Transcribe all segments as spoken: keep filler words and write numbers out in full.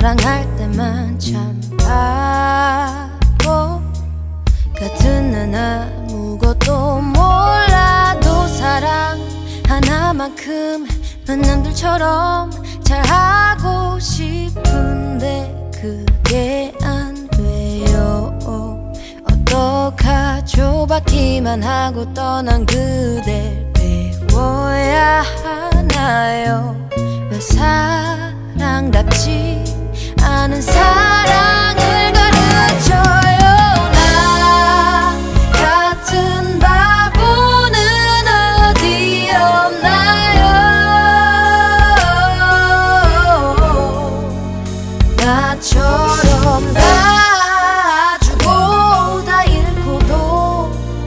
사랑할 때만 참 바보 같은 난 아무것도 몰라도 사랑 하나만큼은 남들처럼 잘하고 싶은데 그게 안 돼요. 어떡하죠? 받기만 하고 떠난 그댈 배워야 하나요? 왜 사랑답지 않은 사랑을 가르쳐요? 나 같은 바보는 어디 없나요? 나처럼 다 주고 다 잃고도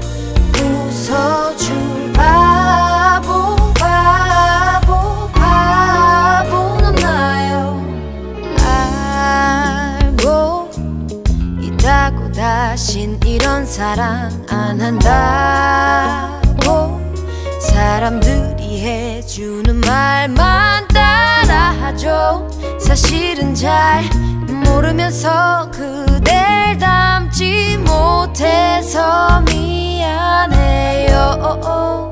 웃어줄 바보 바보 바보는 없나요? 알고 있다고 다신 이런 사랑 안 한다고 사람들이 해주는 말만 따라하죠. 사실은 잘 모르면서 그댈 닮지 못해서 미안해요.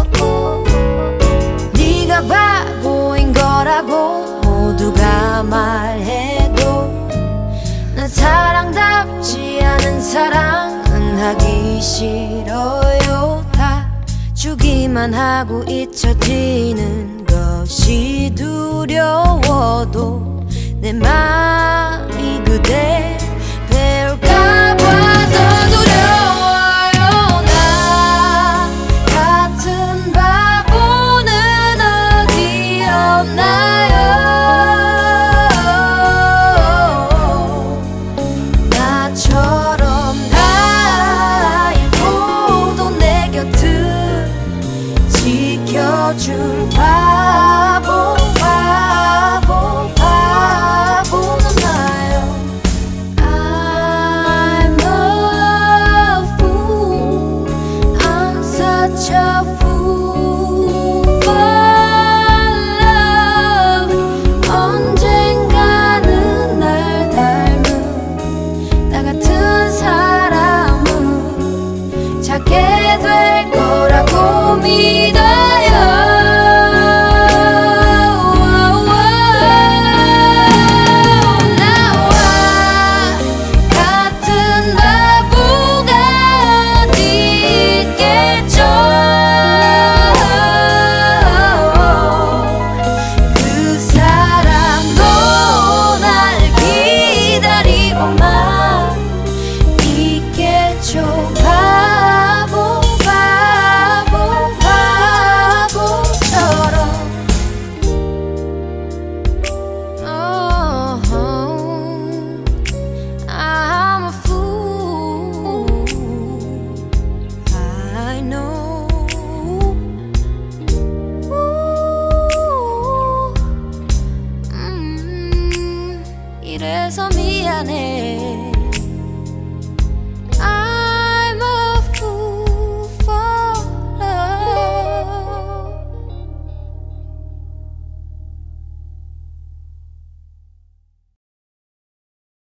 네가 바보인 거라고 모두가 말해도 난 사랑답지 않은 사랑은 하기 싫어요. 다 주기만 하고 잊혀지는 것이 두려워도 내 맘이 그대 배울까봐 더 두려워요. 나 같은 바보는 어디 없나요? 나처럼 다 잃고도 내 곁을 지켜줄 바